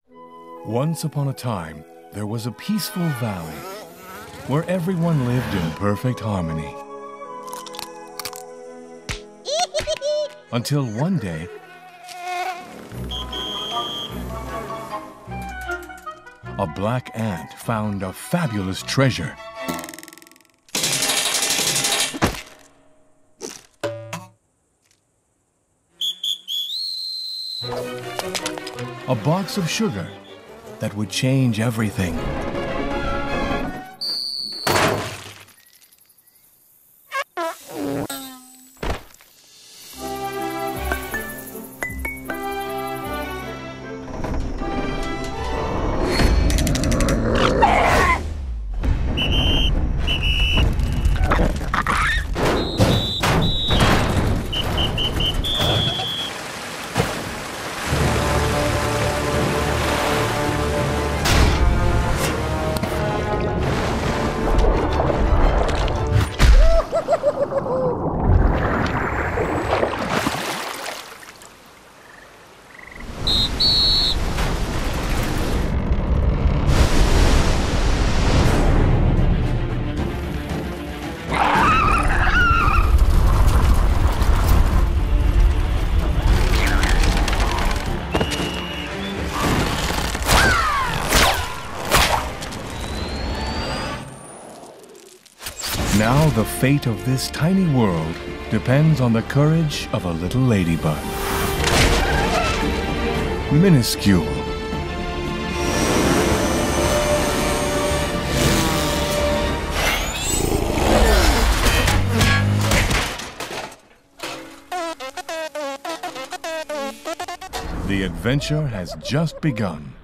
Once upon a time, there was a peaceful valley where everyone lived in perfect harmony. Until one day, a black ant found a fabulous treasure. A box of sugar that would change everything. Now the fate of this tiny world depends on the courage of a little ladybug. MINUSCULE. The adventure has just begun.